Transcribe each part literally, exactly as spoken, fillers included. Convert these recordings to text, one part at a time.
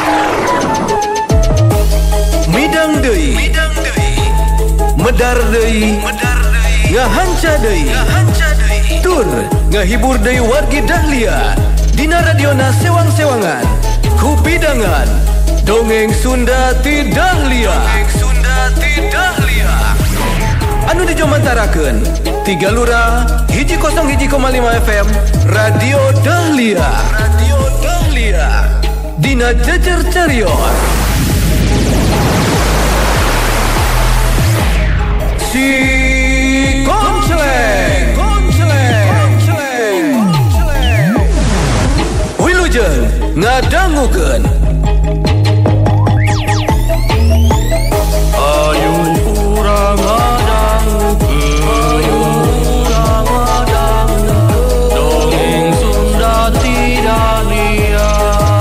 Midang deui, midang deui, medar deui, medar deui, ngahanca deui, ngahanca deui, tur ngahibur deui wargi Dahlia. Dina radiona sewang-sewangan, kupidangan, dongeng Sunda ti Dahlia. Dongeng Sunda ti Dahlia. Anu dijomantarakeun tiga lura hiji kosong hiji koma lima F M Radio Dahlia. Radio Dahlia. Dina jejer carios. Si Konceleng, Konceleng, Konceleng, Wilujeng ngadangukeun. Ayo urang ngadangukeun, ayo urang ngadangukeun, dongeng Sunda ti Dahlia.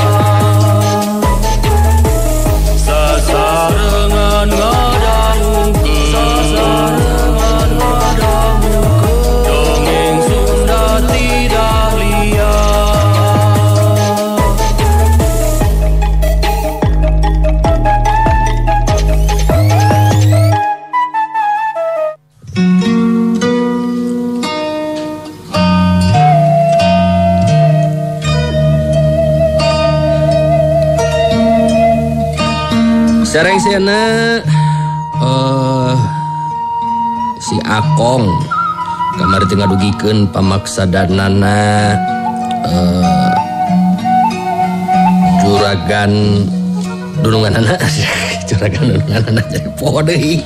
Sasarengan ngadangukeun, sasarengan ngadangukeun, dongeng Sunda ti Dahlia. Sareng siana uh, si Akong kamari teu ngadugikeun pamaksadanana uh, juragan dununganana juragan dununganana jadi poho deui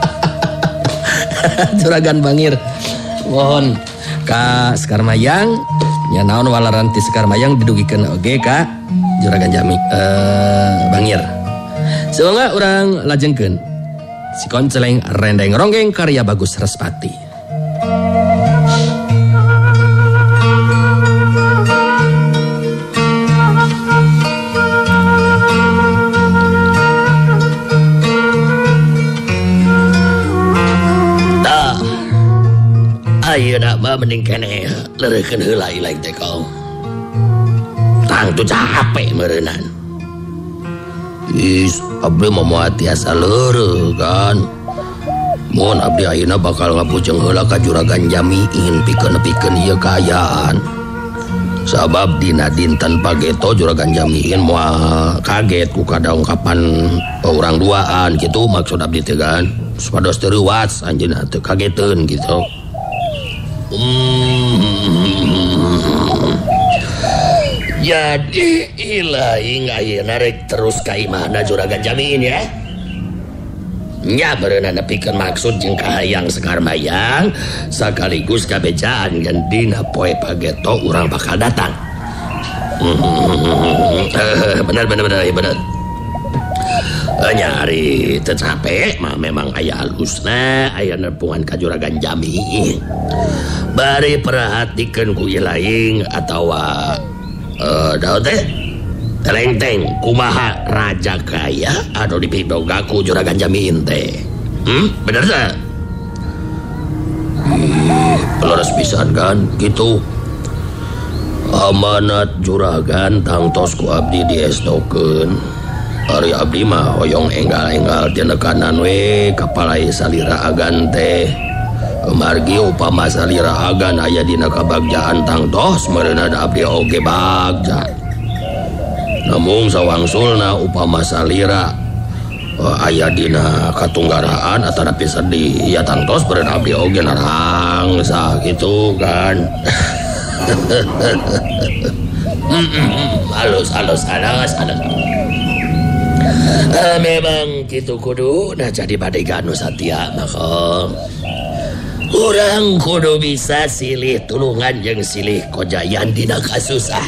juragan bangir mohon ka Sekar Mayang nya naon walaran ti Sekar Mayang didugikeun oge ka juragan Jami uh, Bangir. Semoga orang lajengkeun si Konceleng Rendeng Ronggeng karya Bagus Respati. Tah, ayeuna mah mending keneh leureukeun heula ilaing teh kau. Tang tu capek meureunnan. Is abdi mah moal tiasa leureuh kan. Mun abdi ayeuna bakal ngabujeng heula ka juragan Jamiin pikeun-pikeun ieu kaayaan. Sabab dina dinten pageto juragan Jamiin moal kaget ku kada ungkapan urang duaan kitu maksud abdi teh kan. Supados teu reuwas anjeunna teu kageteun gitu. Hmm. Jadi ilaing ayeuna rek terus ka imahna juragan Jamiin ya. Nya beunana nepikeun maksud jeung kahayang Sekar Mayang sakaligus kabejaan ngan dina poe pageto urang bakal datang. Bener bener bener bener. Nyari teu capek mah memang aya alusna aya nepungan ka juragan Jamiin. Bari perhatikeun ku ilaing atawa Uh, daun teh telenteng kumaha raja kaya anu dipidogaku juragan Jamiin teh. Hmm, bener teh? Ih, leres pisan kan gitu. Amanat juragan tangtos ku abdi diestokeun. Ari abdi mah hoyong enggal-enggal tina kanan we kapalai salira agan teh. Margi upama salira agan aya dina kabagjaan tangtos meureunna da abdi oge bagja. Namung sawangsulna upama salira uh, aya dina katunggaraan atanapi sedih ya tangtos meureunna abdi oge narangsa kitu kan. halus halus halus halus. Uh, memang kitu kudu nah jadi bade ganu satia maka urang kudu bisa silih tulungan jeung silih kojayan dina kasusah.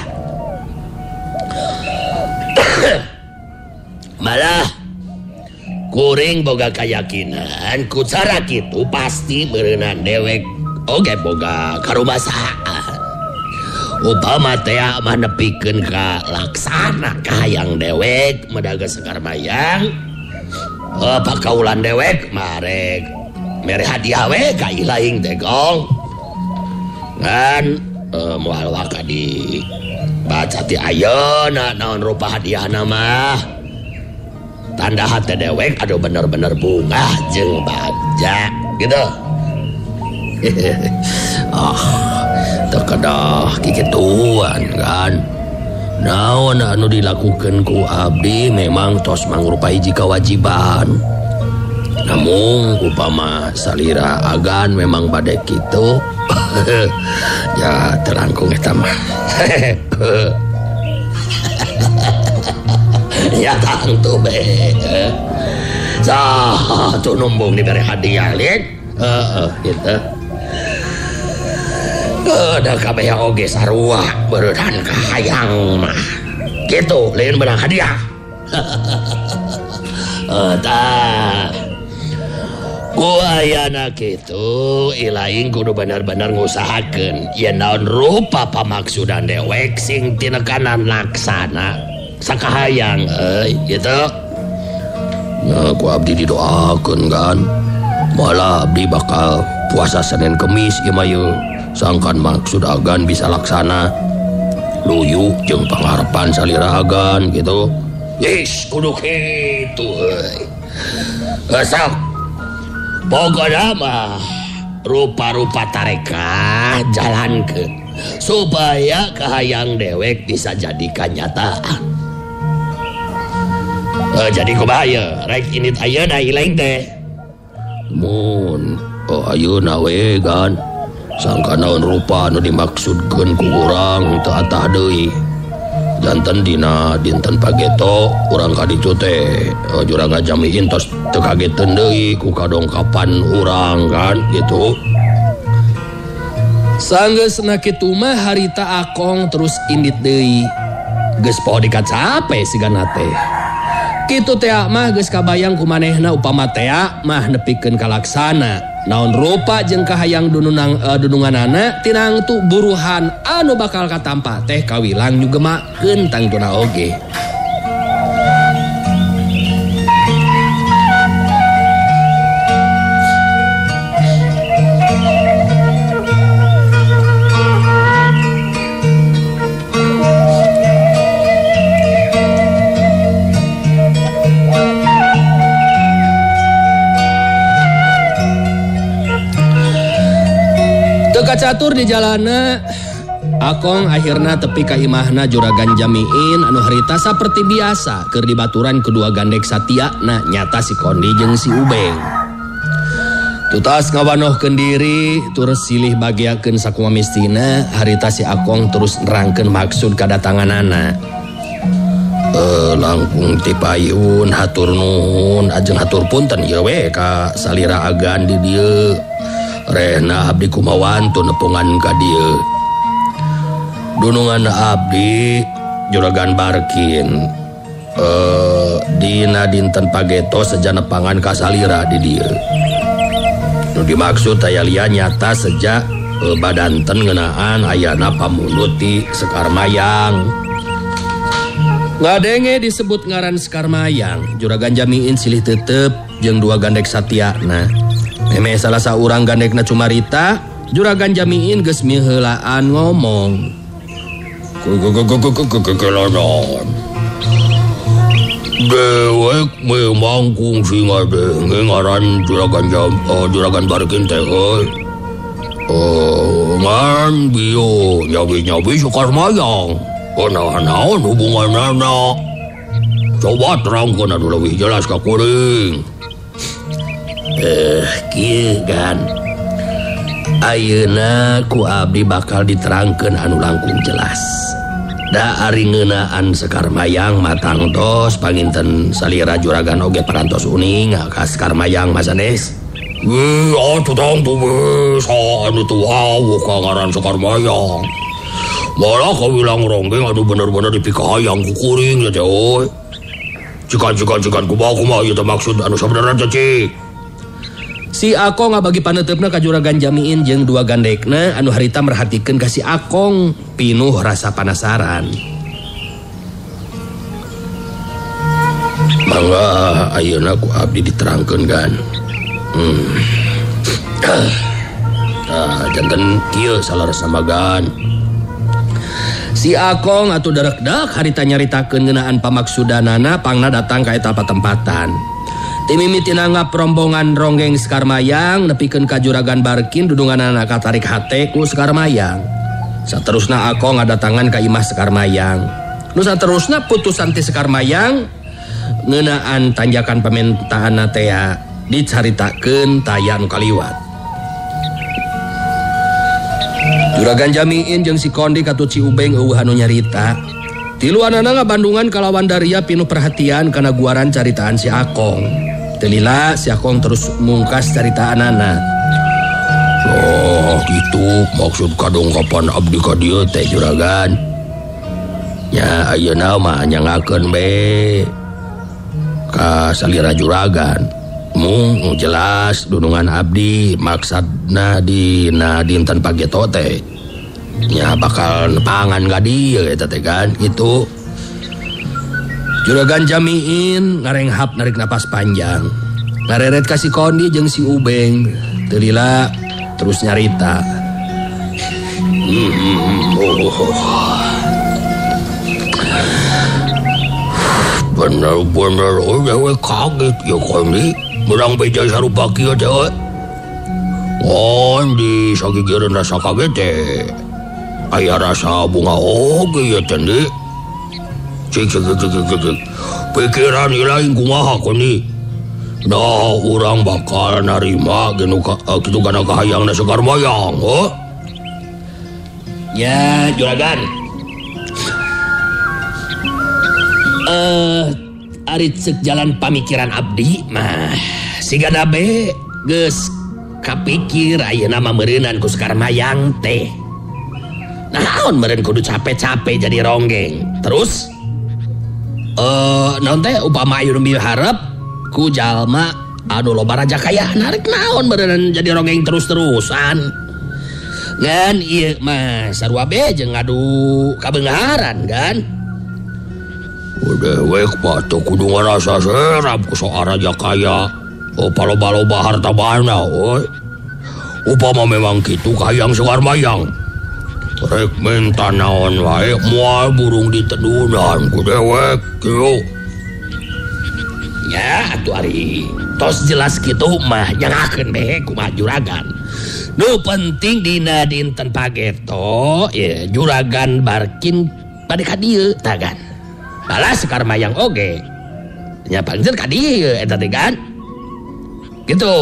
Malah kuring boga kayakinan ku cara kitu pasti beureunan dewek oge boga karumasaan. Upama teh mah nepikeun ka laksana kahayang dewek medaga Sekar Mayang. Apa kaulan dewek marek mere hadiah we ka ilaing teh gong. Ngan uh, moal waka di baca ti ayeuna naon rupa hadiahna mah. Tanda hati dewek aduh bener-bener bunga jeung bagja gitu. Ah, terkedah kikituan kan. Naon anu dilakukan ku abdi memang tos mangrupai hiji kewajiban. Namun upama salira agan memang bade kitu. Ya terangkung eta mah. Ya tangtu be. Sah tuh numbung diberi hadiah liat. Heeh gitu. Ada kabeh oge sarua beuredan ka hayang mah. Kitu lain benang hadiah. Tah. Ku ayana kitu ilaing kudu benar-benar ngusahakeun yen naon rupa pamaksudan dewek sing tinekanan laksana sakahayang euy gitu. Ya ku abdi didoakeun kan. Malah abdi bakal puasa Senin Kemis ieu mah yeuh. Sangkan maksud agan bisa laksana luyu jeung pangharepan salira agan gitu. Yes, kudu kitu euy. Sok pokokna mah rupa-rupa tareka jalankeun supaya kahayang dewek bisa jadi kenyataan. Uh, jadi kumaha rek init ayeuna ileng teh. Mun oh ayeuna we kan. Sangka naon rupa anu dimaksudkeun ku urang teu atah deui. Janten dina dinten pageto urang ka ditu teh juragan jamiin tos teu kageteun deui ku kadongkapan urang kan gitu. Sanggeusna kitu mah harita Akong terus indit deui. Geus poho dikacape sigana teh. Kitu teh mah geus kabayang ku manehna upama teh mah nepikeun kalaksana. Naon rupa jeung kahayang dununang uh, dununganana tinang tu buruhan anu bakal katampa teh kawilang juga makeun tangtuna oge. Catur di jalana Akong akhirna tepi ka imahna juragan jamiin anu harita saperti biasa keur dibaturan kedua gandek satiana nyata si Kondi jeung si Ubeng. Tutas ngawanohkeun diri terus silih bagiakeun sakumaha mistina harita si Akong terus nerangkeun maksud kadatanganana. Eh langkung ti payun hatur nuhun ajeng hatur punten ieu we ka salira agan di dieu. Rehna abdi kumawantu nepungan ka dieu. Dunungan abdi juragan Barkin eh dina dinten pageto sejanepangan ka salira di dieu. Nu dimaksud aya lian nyata sejak eh, badanten ngeunaan ayana pamunut ti Sekar Mayang. Ngadenge disebut ngaran Sekar Mayang, juragan jamiin silih tetep jeung dua gandek satiana. Meme salah saurang gandekna cumarita, juragan jamiin geus miheulaan ngomong. Kekekekekekekekelanan. Dewek memang kungsi ngadenge ngaran juragan jam, uh, juragan Barkin teh euy. Oh, ngan bio nyabi-nyabi Sekar Mayang. Kunaon hubunganana? Coba terangkeun anu leuwih jelas ka kuring. Eh, kieu kan. Ayeuna ku abdi bakal diterangkeun anu langkung jelas. Da ari ngeunaan Sekar Mayang matang tos panginten salira juragan oge parantos uning ka Sekar Mayang masanes. Weh, atuh tang tuh weh, anu tuh awu ka ngaran Sekar Mayang. Malah kawilang ronggeng anu bener-bener dipikahayang ku kuring ya teh euy. Cikan-cikan-cikan kumaha kumaha ieu teh maksud anu sabenerna teh cik. Si Akong ngabagi paneuteupeuna ka juragan jamiin jeung dua gandekna anu harita merhatikeun ka si Akong pinuh rasa penasaran. Mangga ayeuna ku abdi diterangkeun kan. Hmm. Ah, janten kieu salarasa magan. Si Akong atuh derek-dek harita nyaritakeun ngeunaan pamaksudanana pangna datang ka eta patempatan. Ti mimitina ngaprombongan ronggeng Sekar Mayang nepikeun ka Juragan Barkin dudunganana katarik hate ku Sekar Mayang. Saterusna Akong ngadatangan ka imah Sekar Mayang. Nu saterusna putusan ti Sekar Mayang ngeunaan tanjakan pamentaanna teh dicaritakeun taya nu kaliwat. Juragan Jamiin jeung si Kondi katu Ci Ubeng eueuh anu nyarita. Tiluanana ngabandungan kalawan Daria pinuh perhatian kana guaran caritaan si Akong. Telila si Akong terus mungkas caritaanana. Oh gitu maksud kadongkapan abdi ka dieu teh Juragan. Nya ayeuna mah nyangakeun be ka salira Juragan. Mung jelas dunungan abdi maksudna dina dinten pageto teh nya bakal nepangan ka dieu eta teh kan gitu. Juragan Jamiin ngarenghap narik napas panjang. Ngareret ka si Kondi jeung si Ubeng. Telila terus nyarita. Hmm, oh. Bener-bener udah kaget ya Kondi. Berang beja sarupa kieu teh. Kondi sagigireun rasa kaget teh. Aya rasa bunga oge ya teh. Cik cik cik cik. Pikiran lain kumaha Kondi. Nah, urang bakal narima genu kitu kana kahayangna Sekar Mayang, oh. Ya, Juragan. Eh uh, ari ceuk jalan pamikiran abdi mah sigana be geus kapikir ayeuna mah meureunan ku Sekar Mayang teh. Naon meureun kudu capek-capek jadi ronggeng. Terus eh uh, naon teh upama ayeuna miharep ku jalma anu loba raja kaya narik naon meureun jadi ronggeng terus-terusan. Ngan ieu mah sarua be jeung ngadu kabeungaran kan. Udah wek patuh kudu ngerasa serap ku soal raja kaya. Oh paloba-loba harta bana, oi. Upama memang gitu kahayang Sekar Mayang. Rek minta naon wae moal burung ditedunan ku dewek kieu. Ya atuh ari tos jelas kitu mah nyangakeun be kumaha Juragan. Nu penting dina dinten pageto ya Juragan Barkin pada ka dieu tah kan. Balas Sekar Mayang oge nya panjer ka dieu eta teh kan gitu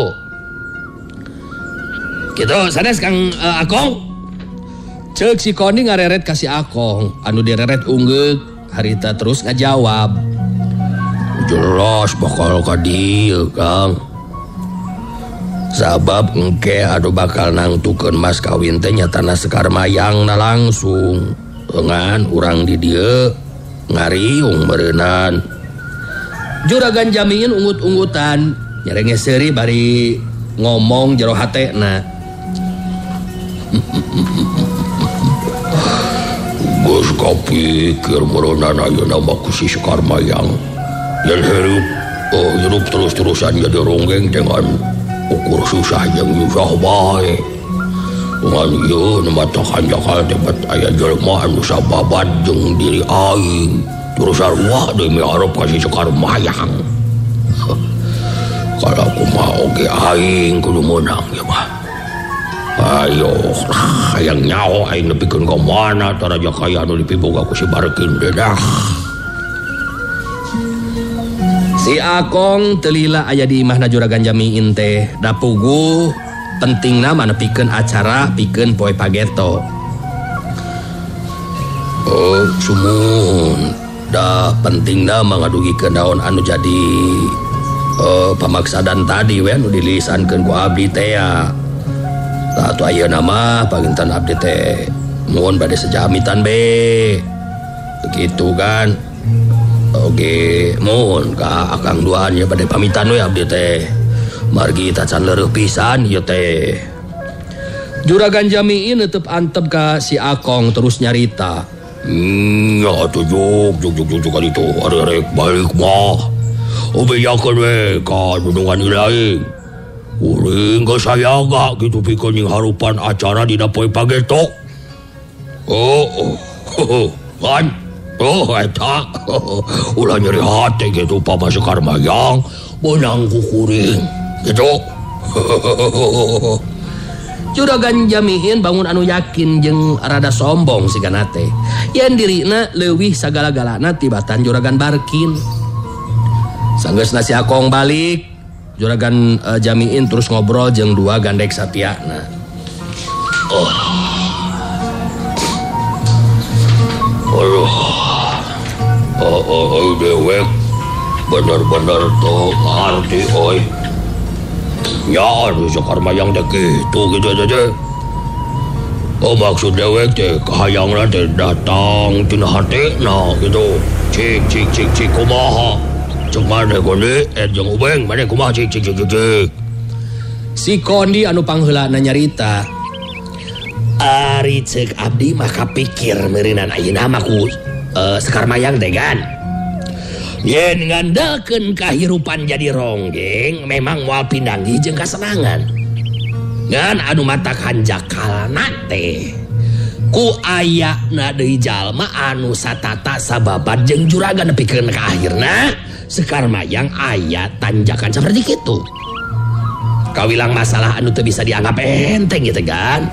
gitu sanes Kang uh, Akong ceuk si Kondi ngareret ka si Akong anu direret ungeuk harita terus ngajawab jelas bakal ka dieu Kang sabab engke anu bakal nangtukeun mas kawin teh nyatana Sekar Mayang na langsung ngan urang di dieu ngariung meureunan. Juragan Jamiin ungut-ungutan nyerenge seuri bari ngomong jero hatena. Geus kapikir meureunan ayeuna mah ku si Sekar Mayang. Yen hirup oh hirup terus-terusan jadi ronggeng dengan ukur susah jeung susah bae. Ngan ieu nu mah takal debat aya jelema anu sababat jeung diri aing. Terus sarua deui miharep ka si Sekar Mayang. Kalau kumaha oge aing kudu meunang ya mah. Ayo, hayang nyaho aing nepikeun ka mana tah raja kaya anu dipiboga ku si Barkin dedah. Si Akong telila aya di imahna Juragan Jamiin teh da puguh pentingna manepikeun acara pikeun poe pageto. Oh, sumun. Da pentingna mangadugikeun naon anu jadi uh, pamaksadan tadi we anu dilisankeun ku abdi teh ya. Tah atuh ayeuna mah paginten abdi teh muhun bade sejamitan be. Begitu kan. Oge muhun ka Akang Duan ya bade pamitan we abdi teh. Margi tacan leureuk pisan ieu teh. Juragan Jamiin neuteub antep ka si Akong terus nyarita. Hmm, ya atuh juk juk juk juk kali itu arek balik mah. Obejakeun we ka dudungan ilaing. Uring geus sayaga kitu pikeun harupan acara dina poe pageto. Oh, oh. Oh, kan? Oh, eta. Ulah nyeri hati gitu Pama Sekar Mayang. Benang kukuring. Gitu. Juragan Jamiin bangun anu yakin jeung rada sombong sigana teh. Yen dirina leuwih sagala-galana tibatan Juragan Barkin. Sanggeusna si Akong balik, Juragan uh, Jamiin terus ngobrol jeung dua gandek satiana. Oh. Aduh. Oh, oh, oh, dewek. Bener-bener tuh ngerti, oi. Ya, di Sekar Mayang teh gitu, gitu aja. Oh, maksud dewek teh kahayangna teh datang tina hatena gitu. Cik, cik, cik, cik, kumaha. Cek mana Kondi, eh jeung Ubeng, mana kumaha cik, cik, cik, cik. Si Kondi anu pangheulana nyarita. Ari cek abdi mah kapikir meurinan ayeuna mah ku uh, Sekar Mayang teh kan. Yen ngandalkeun kahirupan jadi ronggeng memang moal pindangi jeung kasenangan. Ngan anu matak hanjakalna teh ku ayana deui jalma anu satata sababat jeung juragan nepikeun ka akhirna Sekar Mayang aya tanjakan seperti kitu. Kawilang masalah anu teu bisa dianggap enteng gitu kan.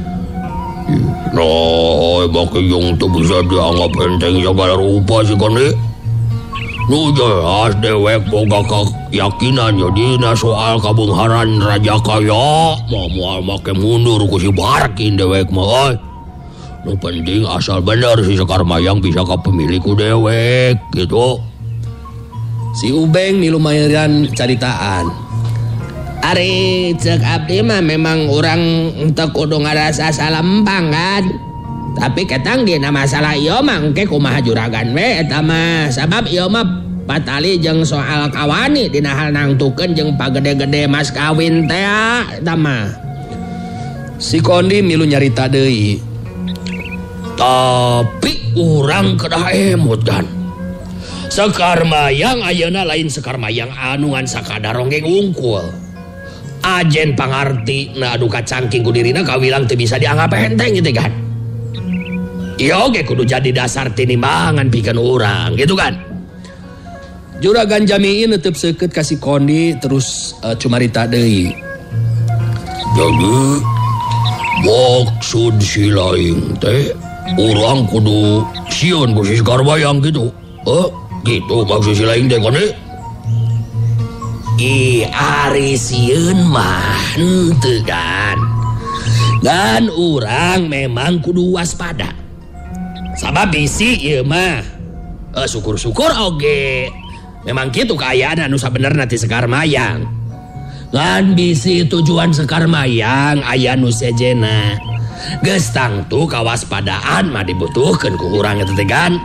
Nah, baki yung tuh bisa dianggap enteng segala rupa sih kan nih. Nu jelas dewek boga keyakinan jadi na soal kabungharan raja kaya mau mual make mundur ku si Barkin dewek mah. Nu penting asal bener si Sekar Mayang bisa ka pemiliku dewek gitu. Si Ubeng milu mayeran caritaan. Ari cek abdi mah memang orang teu kudu ngarasa salempang kan. Tapi ketang dina masalah ieu mah engke kumaha juragan we eta mah sabab ieu mah patali jeung soal kawani dina hal nangtukeun jeung pagede-gede mas kawin teh eta mah. Si Kondi milu nyarita deui. Tapi urang kedah emut kan. Sekar Mayang ayeuna lain Sekar Mayang anu ngan sakadar ronggeng ungkul. Ajen pangarti na anu kacangking ku dirina kawilang teu bisa dianggap enteng gitu kan. Iya oke kudu jadi dasar tinimbangan pikeun urang gitu kan. Juragan Jamiin neuteub seukeut ka si Kondi terus uh, cumarita deui. Jadi maksud si laing teh urang kudu sieun ku si Sekar Mayang gitu. Eh gitu maksud si laing teh kan eh? I ari sieun mah henteu kan. Dan urang memang kudu waspada. Sabab bisi ieu mah uh, syukur-syukur oge memang kitu kaayaan anu sabenerna ti Sekar Mayang. Ngan bisi tujuan Sekar Mayang aya nu sejena. Geus tangtu kawaspadaan mah dibutuhkeun ku urang eta teh kan.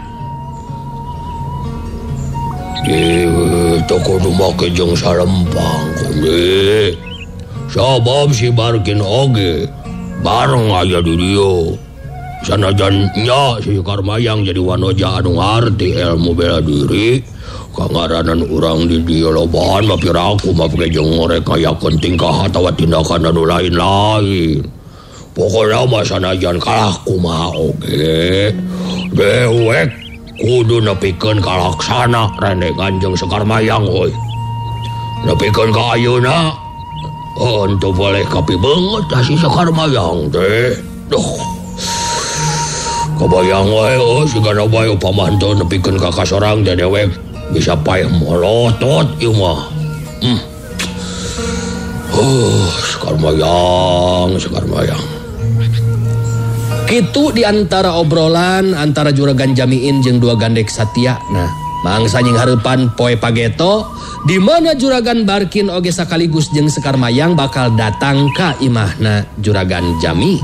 Di toko nu make jeung salempang kundi. Sabab si Barkin oge bareng aya di dieu. Sanajan nya si Sekar Mayang jadi wanoja anu ngarti ilmu bela diri kangaranan urang di dieu lobahan mah piraku mah pake jeung ngorekayakeun tingkah atawa tindakan anu lain-lain. Pokona mah sanajan kalah kumaha oge dewek kudu nepikeun kalaksana renengan jeung Sekar Mayang euy. Nepikeun ka ayeuna henteu boleh kapi beungeut si Sekar Mayang teh. Duh. Kabayang wae oh sigana bae upama henteu nepikeun ka kasorang teh dewek bisa paeh molotot ieu mah. Hmm. Oh, Sekar Mayang, Sekar Mayang. Kitu di antara obrolan antara Juragan Jamiin jeung dua gandek satia. Nah, mangsa nying hareupan poe pageto di mana Juragan Barkin oge sakaligus jeung Sekar Mayang bakal datang ka imahna Juragan Jamiin.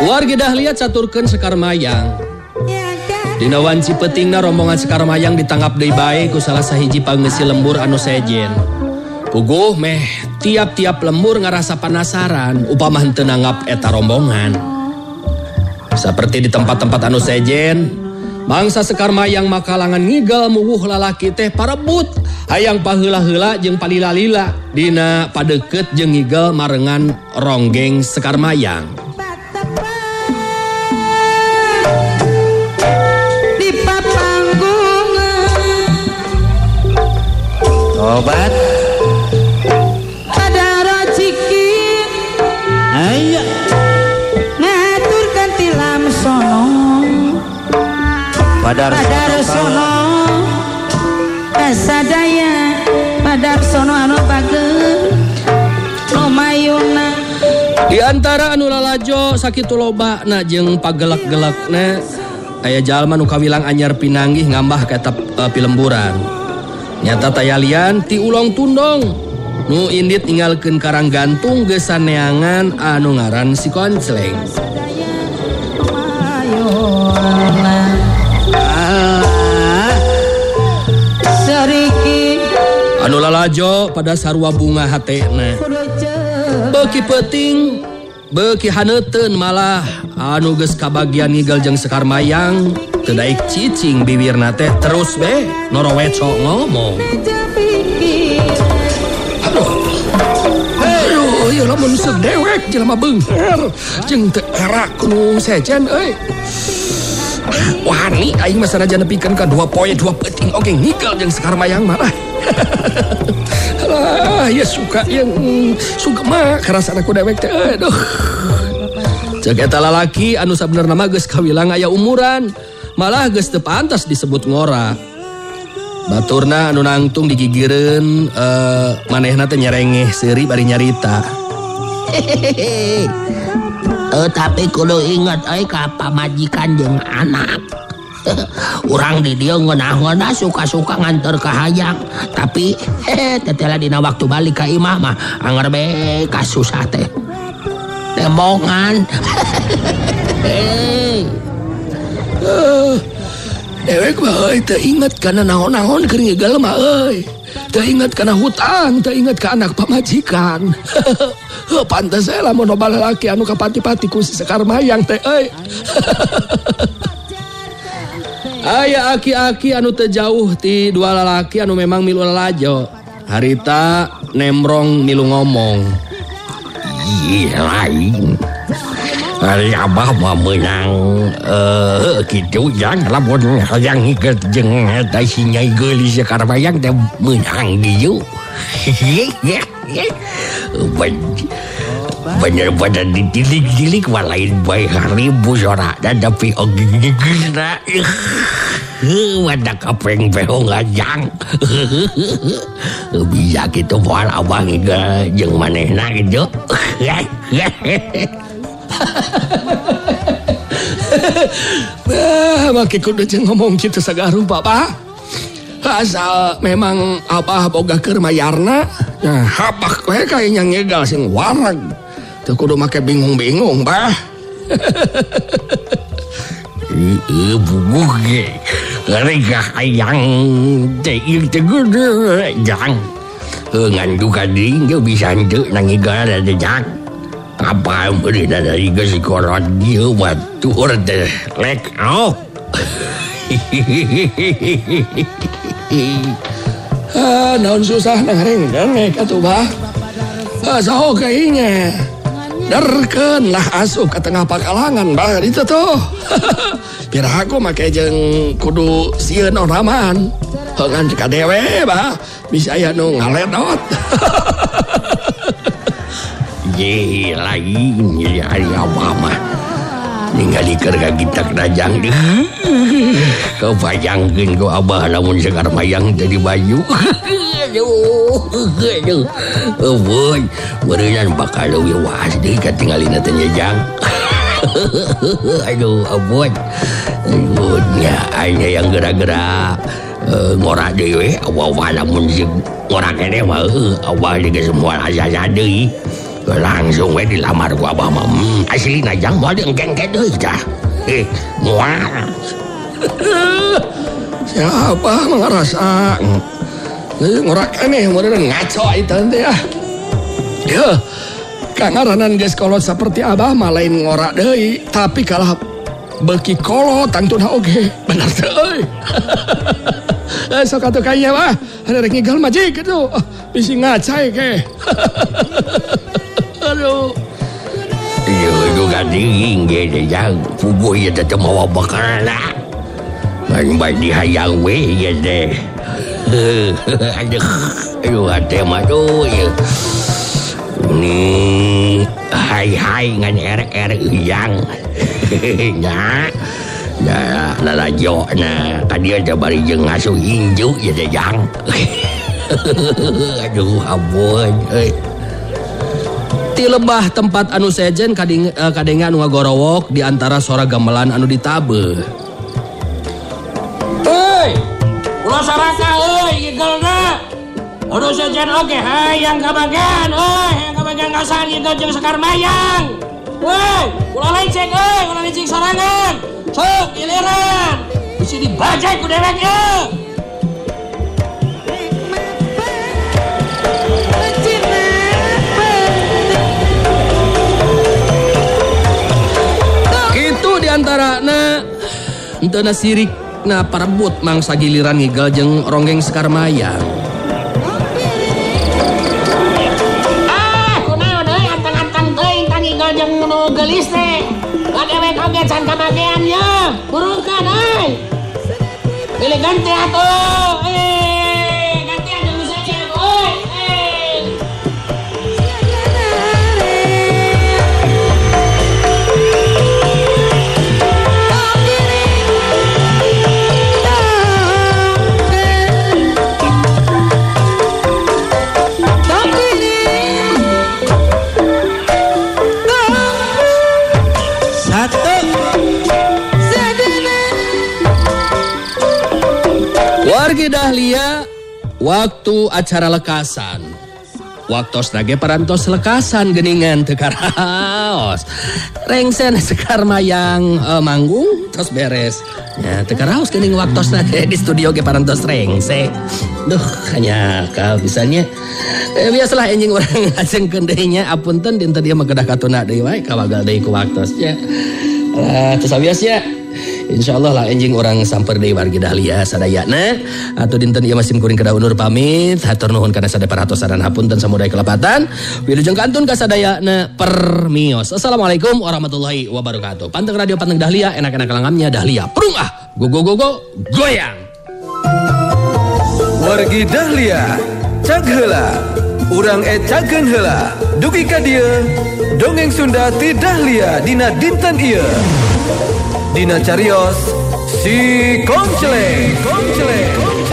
Wargi Dahlia caturkeun Sekar Mayang. Dina wanci petingna rombongan Sekar Mayang ditangkap deui bae ku salah sahiji pangeussi lembur anu sejen. Puguh meh tiap-tiap lembur ngarasa penasaran upama henteu nanggap eta rombongan. Saperti di tempat-tempat anu sejen, mangsa Sekar Mayang makalangan ngigel muwuh lalaki teh parebut hayang paheula-heula jeung palila-lila dina padeukeut jeung ngigel marengan ronggeng Sekar Mayang. Di papanggungan Obat ada rajiki Aya ngaturkan tilam sono Padar padar sono sadaya padar sono anu pageur lumayuna. Di antara anu lalajo sakitu lobana jeung pagelak-gelakna aya jalma nu kawilang anyar pinanggih ngambah ka eta uh, pilemburan. Nyata tayalian ti Ulong Tundong nu indit ninggalkeun karang gantung geus saneangan anu ngaran si Koncleng. Anu lalajo pada sarua bunga hatena. Beuki peuting, beuki haneuteun malah anu geus kabagian nigel jeung Sekar Mayang teu daek cicing bibirna teh terus we noroweco ngomong. Aduh. Aduh, ieu lamun sedewek jelema beunghar jeung teu era nu sejen euy. Wani aing mah sanajan nepikeun ka dua poe dua peuting oge nigel jeung Sekar Mayang mah. Alah, ya suka yang suka mah karasana ku dewek teh aduh. Ceuk eta lalaki anu sabenerna mah geus kawilang aya umuran, malah geus teu pantas disebut ngora. Baturna anu nangtung digigireun uh, manehna teh nyerengeh seuri bari nyarita. Eh tapi kudu ingat euy ka pamajikan jeung anak. Urang di dieu ngeunah-ngeunah suka-suka nganter ka hayang, tapi hehe tetela dina waktu balik ka imah mah anger bae kasusah teh. Tembongan. Eh. Dewek mah euy teu inget kana naon-naon keur ngigel mah euy. Teu inget kana hutang, teu inget ka anak pamajikan. Pantes we lamun loba lalaki anu kapati-pati ku Sekar Mayang teh euy. Aya aki-aki anu teu jauh ti dua lalaki anu memang milu lalajo. Harita nemrong milu ngomong. Iya lain. Ari abah mah meunang eh kitu jang lamun hayang ngikeut jeung eta si Nyai Geulis Sekar Mayang teh meunang dieu. Bener-bener ditilik-tilik walain bae haribu sorana tapi oge geuna. Wadah kapeng beho ngajang. Bisa kitu moal abang ngigel jeung manehna kitu. Bah, make kudu jeung ngomong kitu sagaru Papa. Asal memang abah boga keur mayarna, nah hapak we kayaknya ngegel sing warag. Teu kudu make bingung-bingung, Bah. Heeh, bubuh ge. Rega hayang teh ieu teh gede jang. Ngan juga ding ge bisa henteu nangigel da jang. Apa meurina dari geus koron dieu batur teh lek au. Ah, naon susah ngarenggang atuh Bah. Saho kayaknya. Darkeun lah asup ka tengah pakalangan Bah ditu tuh. Piraha aku make jeung kudu sieun oraman. Heungan ka dewe Bah, bisa aya nu ngaledot. Ye lain ye ari abah mah. Ningali keur ka kitak dajang deh. Kebayangkeun ku abah lamun Sekar Mayang jadi baju. Aduh, aduh. Oh boy, beureunan bakal leuwih waas deui katinggalina teh nyejang. Aduh, abon. Aduhnya aya yang gerak-gerak ngora deui, awa-awa lamun ngora keneh mah eueuh, awa geus moal asa deui. langsung we dilamar ku abah mah. Hmm, aslina jang moal diengkeng-engkeng deui tah. Eh, moal. Siapa mengerasa ngorak aneh meureun ngaco itu teh ya. Ya, kangaranan geus kolot seperti abah mah lain ngorak deui, tapi kalah beuki kolot tantuna oge. Bener teh euy. Eh sok atuh kaya mah, ada rek ngigal mah jig kitu. Bisi ngacai ke. Aduh. Iya, itu kan dingin gitu yang puguh ya tetap mau bakal lah. Baik-baik dihayang we ya deh. Aduh, aduh hati mah tuh ya. Ini hai-hai ngan erek-erek yang. Nah, nah, lalajo nah, kan dia coba jeung ngasuh inju ya deh yang. Aduh, ampun, euy. Ti lebah tempat anu sejen kading, uh, kadenga anu ngagorowok di antara sora gamelan anu ditabe. Hei, ulah saraka euy gigelna. Anu sejen oge hayang kabagan, euy, hayang kabagan ngasan gitu jeung Sekar Mayang. Hei, ulah lecek euy, ulah lecek sorangan. Sok giliran. Bisi dibajai ku dewek ieu. Antara na ente na sirik na parebut mangsa giliran ngigel jeung ronggeng Sekar Mayang. Ah, kunaon euy antang-antang teuing tang ngigel jeung nu geulis teh. Kadewek oge can kabagean nya. Burukan euy. Pilih ganti atuh. Eh, gantian jeung nu sejen euy. Eh. Wargi Dahlia waktu acara lekasan. Waktos nage parantos lekasan geningan teu karaos. Rengsen Sekar Mayang uh, manggung terus beres. Ya teu karaos geuning waktos nage di studio ge parantos rengse. Duh hanya kau bisanya. Eh, biasalah enjing urang ngajengkeun deui nya apunten dinten ieu mah kedah katuna deui wae kawagal deui ku waktosnya. Uh, terus biasanya insyaallah lah enjing orang samper deui wargi Dahlia sadayana atuh dinten ieu masim kuring kedah undur pamit hatur nuhun kana sadaya paratosan hapunten samudaya kelepatan wilujeng kantun ka sadayana permios. Assalamualaikum warahmatullahi wabarakatuh. Panteng radio Panteng Dahlia enak-enak langamnya Dahlia prung ah go go go go goyang. Wargi Dahlia cag heula urang ecageun heula dugi ka dieu dongeng Sunda ti Dahlia dina dinten ieu. Dina carios si Komceleng Komceleng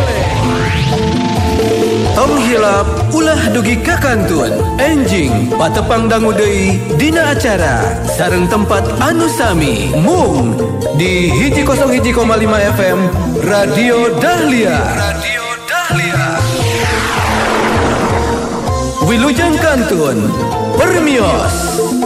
Tong hilap ulah dugi ka kantun enjing patepang dangu deui dina acara sareng tempat anu sami mung di hiji kosong hiji koma lima F M Radio Dahlia Radio Dahlia Wilujeng kantun permios.